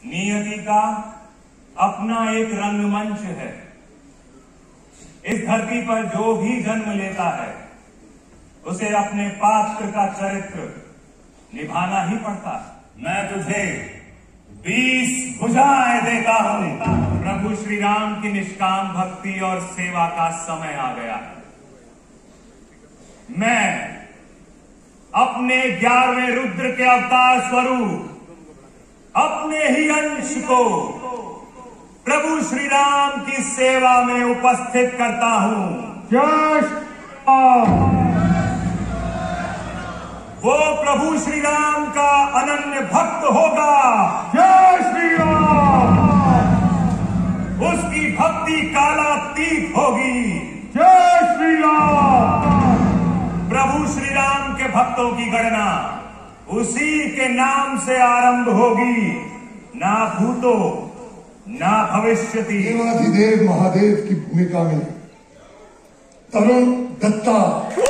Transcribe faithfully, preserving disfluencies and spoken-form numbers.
नियति का अपना एक रंगमंच है। इस धरती पर जो भी जन्म लेता है उसे अपने पात्र का चरित्र निभाना ही पड़ता है। मैं तुझे बीस भुजाएं देता हूं। प्रभु श्री राम की निष्काम भक्ति और सेवा का समय आ गया है। मैं अपने ग्यारहवें रुद्र के अवतार स्वरूप अपने ही अंश को प्रभु श्री राम की सेवा में उपस्थित करता हूं। जय श्री राम। वो प्रभु श्री राम का अनन्य भक्त होगा। जय श्री राम। उसकी भक्ति कालातीत होगी। जय श्री राम। प्रभु श्री राम के भक्तों की गणना उसी के नाम से आरंभ होगी, ना भूतो ना भविष्यति। देवाधिदेव महादेव की भूमिका में तरुण दत्ता